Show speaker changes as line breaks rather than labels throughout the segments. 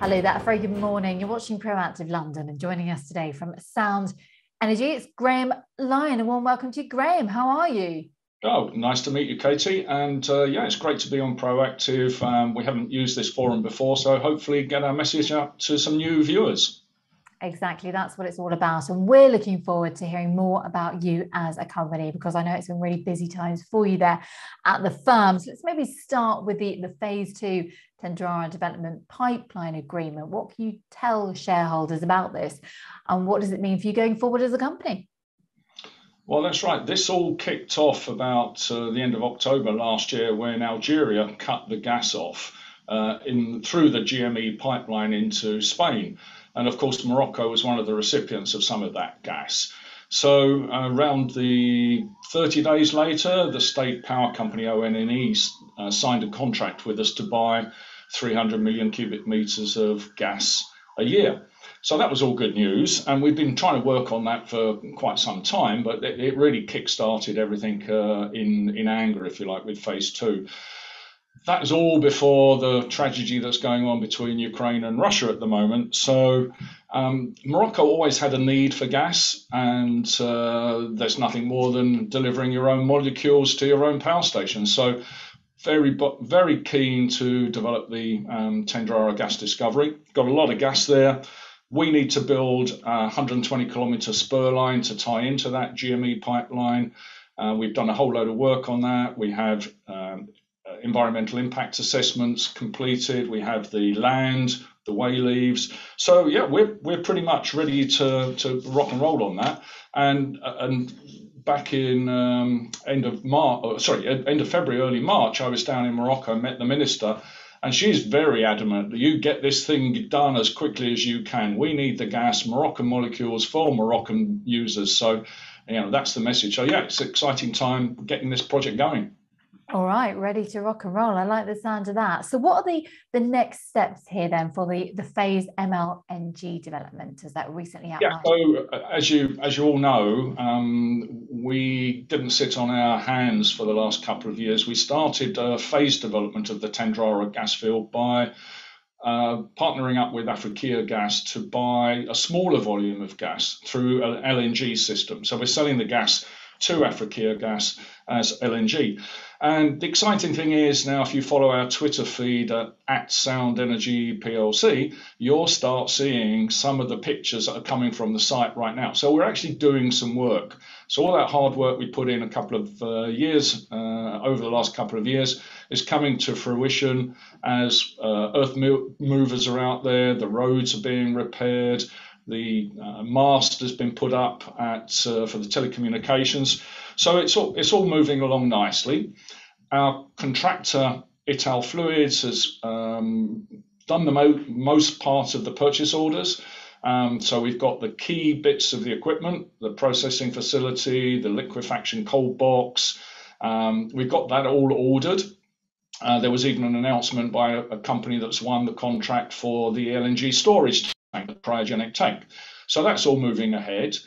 Hello there, a very good morning. You're watching Proactive London, and joining us today from Sound Energy, it's Graham Lyon. A warm welcome to you, Graham. How are you?
Oh, nice to meet you, Katie. And yeah, it's great to be on Proactive. We haven't used this forum before, so hopefully get our message out to some new viewers.
Exactly, that's what it's all about. And we're looking forward to hearing more about you as a company, because I know it's been really busy times for you there at the firm. So let's maybe start with the phase 2 Tendrara development pipeline agreement. What can you tell shareholders about this, and what does it mean for you going forward as a company?
Well, that's right. This all kicked off about the end of October last year, when Algeria cut the gas off through the GME pipeline into Spain. And of course, Morocco was one of the recipients of some of that gas. So around the 30 days later, the state power company ONE signed a contract with us to buy 300 million cubic meters of gas a year. So that was all good news, and we've been trying to work on that for quite some time, but it really kick-started everything in anger, if you like, with phase 2. That is all before the tragedy that's going on between Ukraine and Russia at the moment. So Morocco always had a need for gas, and there's nothing more than delivering your own molecules to your own power station. So very keen to develop the Tendrara gas discovery. Got a lot of gas there. We need to build a 120 kilometre spur line to tie into that GME pipeline. We've done a whole load of work on that. We have environmental impact assessments completed. We have the land, the way leaves. So yeah, we're pretty much ready to rock and roll on that. And back in end of February, early March, I was down in Morocco, met the minister, and she's very adamant that you get this thing done as quickly as you can. We need the gas, Moroccan molecules for Moroccan users. So, that's the message. So yeah, it's an exciting time getting this project going.
All right, ready to rock and roll. I like the sound of that. So what are the next steps here then for the phased MLNG development, as that recently outlined?
Yeah, so as you all know, we didn't sit on our hands for the last couple of years. We started phased development of the Tendrara gas field by partnering up with Africa Gas to buy a smaller volume of gas through an LNG system. So we're selling the gas to Africa Gas as LNG. And the exciting thing is, now if you follow our Twitter feed at Sound Energy PLC, you'll start seeing some of the pictures that are coming from the site right now. So we're actually doing some work. So all that hard work we put in a couple of years, over the last couple of years, is coming to fruition as earth movers are out there, the roads are being repaired, the mast has been put up for the telecommunications. So it's all moving along nicely. Our contractor, Ital Fluids, has done the most part of the purchase orders. So we've got the key bits of the equipment, the processing facility, the liquefaction cold box. We've got that all ordered. There was even an announcement by a company that's won the contract for the LNG storage tank, the cryogenic tank. So that's all moving ahead.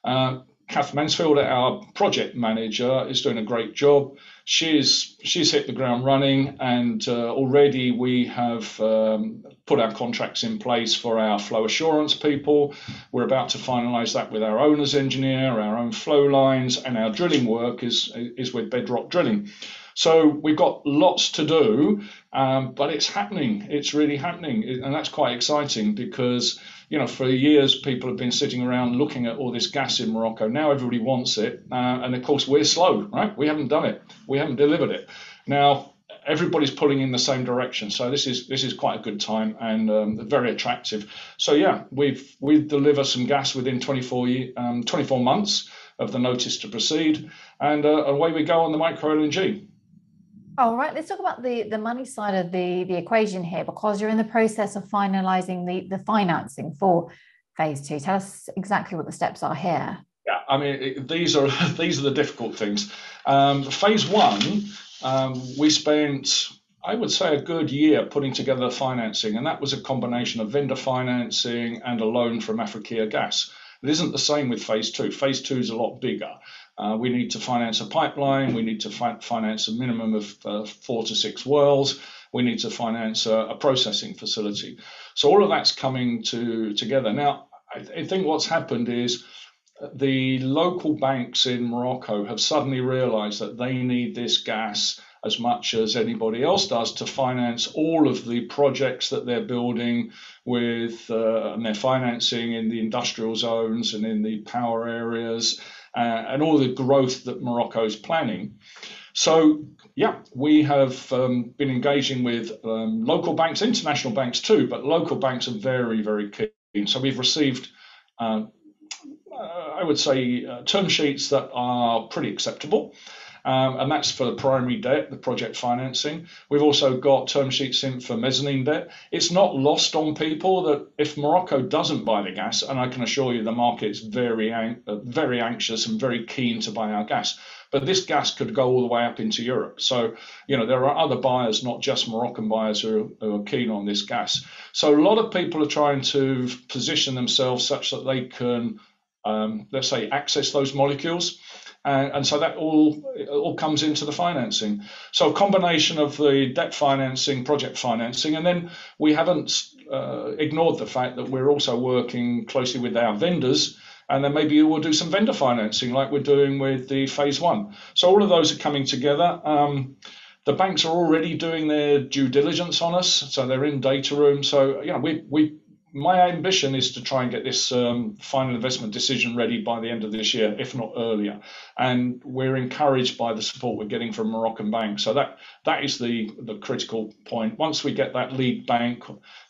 Kath Mansfield, our project manager, is doing a great job. She's hit the ground running, and already we have put our contracts in place for our flow assurance people. We're about to finalise that with our owner's engineer, our own flow lines, and our drilling work is with Bedrock Drilling. So we've got lots to do, but it's happening. It's really happening, and that's quite exciting because, for years people have been sitting around looking at all this gas in Morocco. Now everybody wants it, and of course we're slow, right? We haven't done it. We haven't delivered it. Now everybody's pulling in the same direction, so this is quite a good time and very attractive. So yeah, we deliver some gas within 24 months of the notice to proceed, and away we go on the micro LNG.
All right, let's talk about the money side of the equation here, because you're in the process of finalising the financing for phase 2. Tell us exactly what the steps are here.
Yeah, I mean, these are the difficult things. Phase 1, we spent, I would say, a good year putting together the financing, and that was a combination of vendor financing and a loan from Africa Gas. It isn't the same with phase 2. Phase 2 is a lot bigger. We need to finance a pipeline. We need to finance a minimum of 4 to 6 wells. we need to finance a processing facility. So all of that's coming together. Now, I think what's happened is the local banks in Morocco have suddenly realized that they need this gas as much as anybody else does to finance all of the projects that they're building with, and they're financing in the industrial zones and in the power areas, and all the growth that Morocco is planning. So, yeah, we have been engaging with local banks, international banks too, but local banks are very, very keen. So we've received, I would say, term sheets that are pretty acceptable. And that's for the primary debt, the project financing. We've also got term sheets in for mezzanine debt. It's not lost on people that if Morocco doesn't buy the gas, and I can assure you the market's very anxious and very keen to buy our gas, but this gas could go all the way up into Europe. So, there are other buyers, not just Moroccan buyers, who are keen on this gas. So a lot of people are trying to position themselves such that they can, let's say, access those molecules. And so that all comes into the financing. So a combination of the debt financing, project financing, and then we haven't ignored the fact that we're also working closely with our vendors, and then maybe we'll do some vendor financing like we're doing with the phase one. So all of those are coming together. The banks are already doing their due diligence on us, so they're in data room. So my ambition is to try and get this final investment decision ready by the end of this year, if not earlier. And we're encouraged by the support we're getting from Moroccan banks. So that is the critical point. Once we get that lead bank,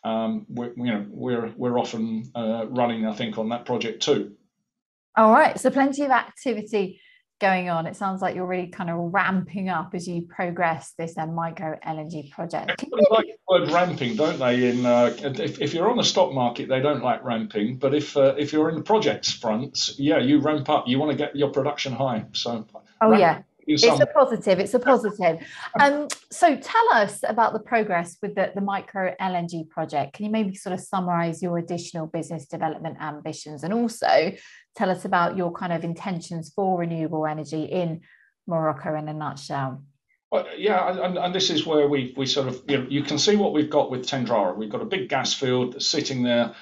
we're often running, I think, on that project too.
All right, so plenty of activity going on. It sounds like you're really kind of ramping up as you progress this micro LNG project.
They like the word ramping, don't they? If you're on the stock market, they don't like ramping. But if you're in the projects front, yeah, you ramp up. You want to get your production high. So
it's a positive. It's a positive. So tell us about the progress with the micro LNG project. Can you maybe sort of summarize your additional business development ambitions, and also tell us about your kind of intentions for renewable energy in Morocco in a nutshell?
Well, yeah, and this is where we sort of, you can see what we've got with Tendrara. We've got a big gas field that's sitting there,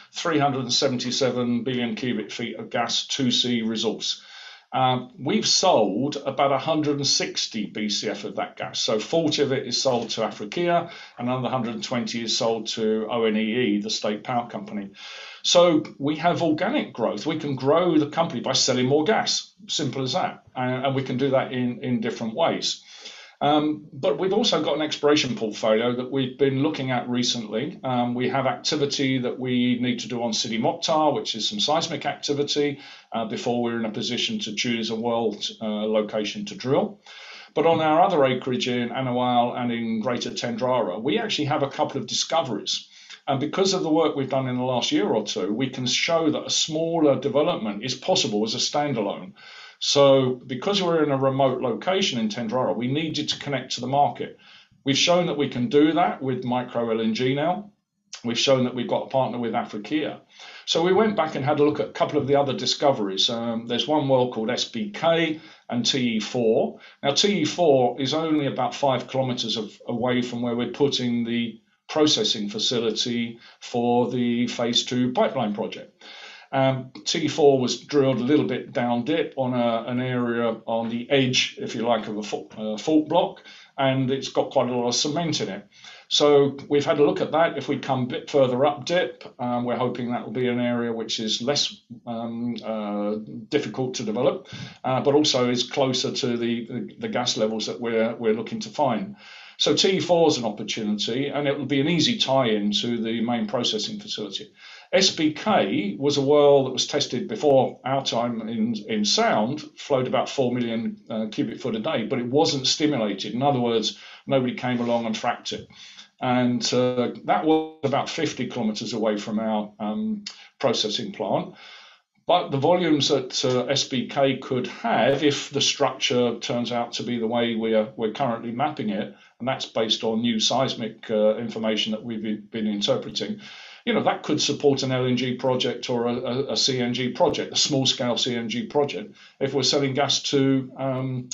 377 billion cubic feet of gas, 2C resource. We've sold about 160 BCF of that gas. So 40 of it is sold to Africa, and another 120 is sold to ONEE, the state power company. So we have organic growth. We can grow the company by selling more gas, simple as that. And we can do that in different ways. But we've also got an exploration portfolio that we've been looking at recently. We have activity that we need to do on Sidi Mokhtar, which is some seismic activity, before we're in a position to choose a well location to drill. But on our other acreage in Anawal and in Greater Tendrara, we actually have a couple of discoveries. And because of the work we've done in the last year or two, we can show that a smaller development is possible as a standalone. So because we're in a remote location in Tendrara, we needed to connect to the market. We've shown that we can do that with micro LNG now. We've shown that we've got a partner with Africa. So we went back and had a look at a couple of the other discoveries. There's one well called SBK and TE4. Now, TE4 is only about 5 kilometers away from where we're putting the processing facility for the phase 2 pipeline project. T4 was drilled a little bit down dip on an area on the edge, if you like, of a fault block, and it's got quite a lot of cement in it. So we've had a look at that. If we come a bit further up dip, we're hoping that will be an area which is less difficult to develop, but also is closer to the gas levels that we're looking to find. So T4 is an opportunity, and it will be an easy tie-in to the main processing facility. SBK was a well that was tested before our time in Sound, flowed about 4 million cubic foot a day, but it wasn't stimulated. In other words, nobody came along and fracked it. And that was about 50 kilometers away from our processing plant. But the volumes that SBK could have, if the structure turns out to be the way we're currently mapping it, and that's based on new seismic information that we've been interpreting, that could support an LNG project or a CNG project, a small-scale CNG project, if we're selling gas to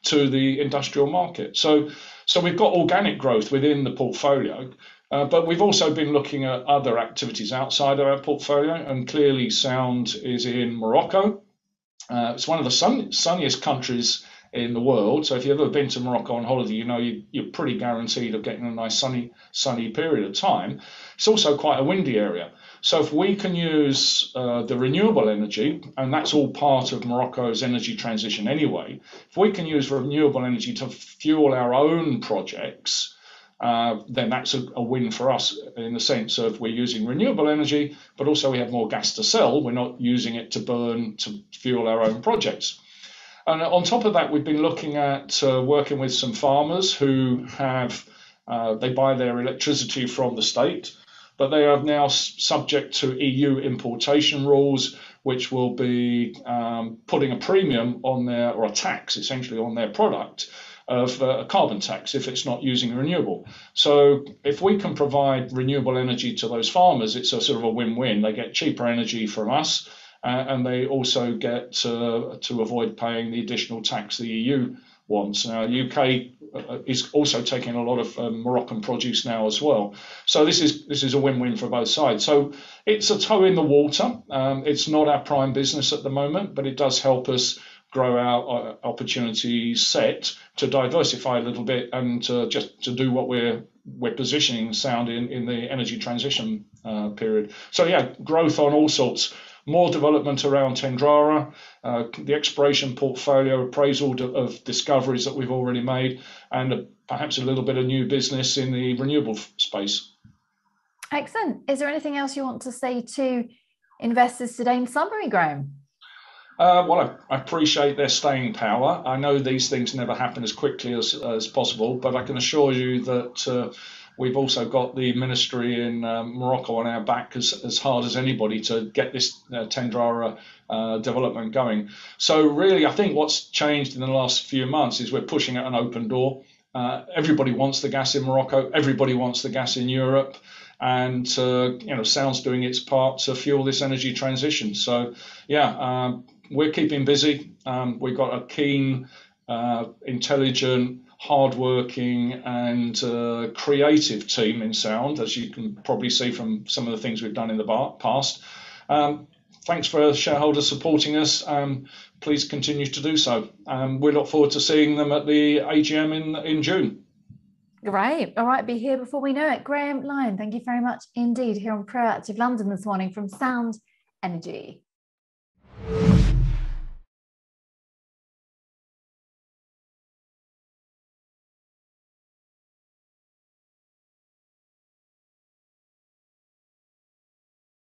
to the industrial market. So we've got organic growth within the portfolio, but we've also been looking at other activities outside of our portfolio, and clearly Sound is in Morocco. It's one of the sunniest countries in the world. So if you've ever been to Morocco on holiday, you know you're pretty guaranteed of getting a nice sunny period of time. It's also quite a windy area. So if we can use the renewable energy, and that's all part of Morocco's energy transition anyway, if we can use renewable energy to fuel our own projects, then that's a win for us in the sense of we're using renewable energy, but also we have more gas to sell. We're not using it to burn to fuel our own projects. And on top of that, we've been looking at working with some farmers who have, they buy their electricity from the state, but they are now subject to EU importation rules, which will be putting a premium on their, or a tax essentially on their product, of a carbon tax if it's not using renewable. So if we can provide renewable energy to those farmers, it's a sort of a win-win. They get cheaper energy from us, and they also get to avoid paying the additional tax the EU wants. Now, UK is also taking a lot of Moroccan produce now as well. So this is a win-win for both sides. So it's a toe in the water. It's not our prime business at the moment, but it does help us grow our opportunity set to diversify a little bit and just to do what we're positioning Sound in the energy transition period. So yeah, growth on all sorts. More development around Tendrara, the exploration portfolio, appraisal of discoveries that we've already made, and perhaps a little bit of new business in the renewable space.
Excellent. Is there anything else you want to say to investors today in summary, Graham?
Well, I appreciate their staying power. I know these things never happen as quickly as possible, but I can assure you that we've also got the ministry in Morocco on our back as hard as anybody to get this Tendrara development going. So really, I think what's changed in the last few months is we're pushing at an open door. Everybody wants the gas in Morocco. Everybody wants the gas in Europe. And Sound's doing its part to fuel this energy transition. So yeah, we're keeping busy. We've got a keen, intelligent, hardworking and creative team in Sound, as you can probably see from some of the things we've done in the past. Thanks for shareholders supporting us. Please continue to do so. We look forward to seeing them at the AGM in June.
Great. All right, be here before we know it. Graham Lyon, thank you very much indeed here on Proactive London this morning from Sound Energy.